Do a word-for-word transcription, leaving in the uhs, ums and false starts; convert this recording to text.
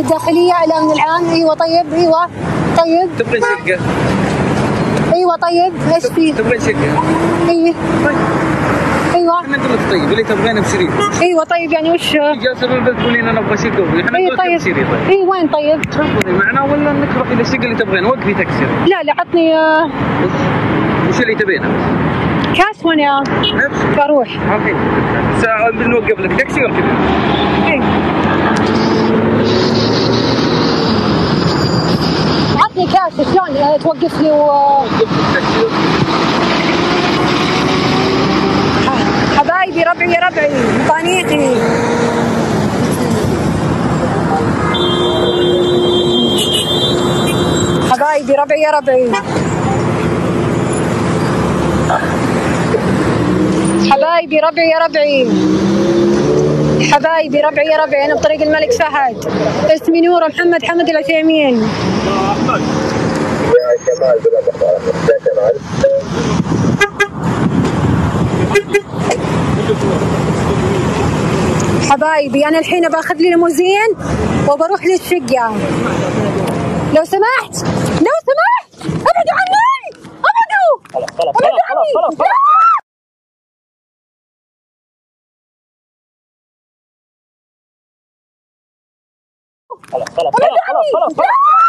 الداخليه، الامن العام. ايوه طيب ايوه طيب. تبغين شقه؟ ايوه طيب ايش في؟ تبغين شقه؟ ايوه طيب ايوه احنا نقول لك طيب اللي تبغينه بشريط. ايوه طيب يعني وش؟ جالسه بالبيت تقولين انا ابغى شقه احنا ايوه نقول لك طيب بشريط. طيب اي وين طيب؟ تفضلي معنا ولا انك تروحي للشقه اللي تبغينه؟ وقفي تكسري. لا لا عطني بس وش اللي تبينه؟ كاس وانا بروح. اوكي ساعة بنوقف لك تاكسي ولا كذا؟ ايه عطني كاش شلون توقف لي و وقف لك تاكسي. حبايبي ربعي يا ربعي مطانيقي. حبايبي ربعي يا ربعي. حبايبي ربعي يا ربعي. حبايبي ربعي يا ربعي. انا بطريق الملك فهد. اسمي نورة محمد حمد العثيمين. يا كمال يا كمال. حبايبي انا الحين باخذ لي ليموزين وبروح للشقة. لو سمحت لو سمحت ابعدوا عني ابعدوا. خلاص خلاص خلاص خلاص خلاص خلاص خلاص خلاص خلاص